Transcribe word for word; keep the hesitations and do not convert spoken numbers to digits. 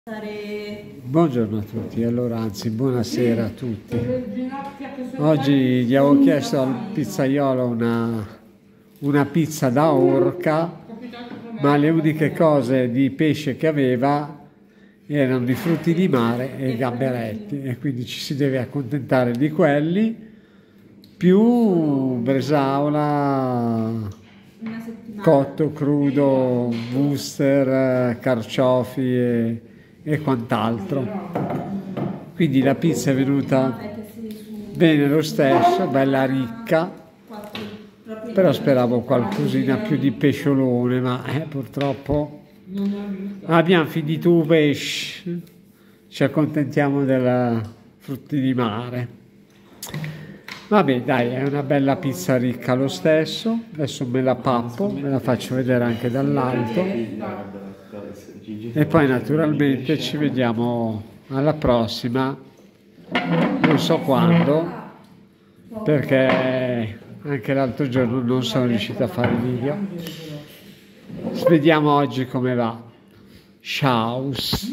Buongiorno a tutti, allora anzi buonasera a tutti. Oggi gli avevo chiesto al pizzaiolo una, una pizza da orca, ma le uniche cose di pesce che aveva erano i frutti di mare e i gamberetti, e quindi ci si deve accontentare di quelli, più bresaola, cotto, crudo, wuster, carciofi e e quant'altro. Quindi la pizza è venuta bene lo stesso, bella ricca, però speravo qualcosina più di pesciolone, ma eh, purtroppo abbiamo finito il pesce, ci accontentiamo della frutti di mare. Vabbè, dai, è una bella pizza ricca lo stesso. Adesso me la pappo, me la faccio vedere anche dall'alto. E poi naturalmente ci vediamo alla prossima, non so quando, perché anche l'altro giorno non sono riuscito a fare video. Vediamo oggi come va. Ciao!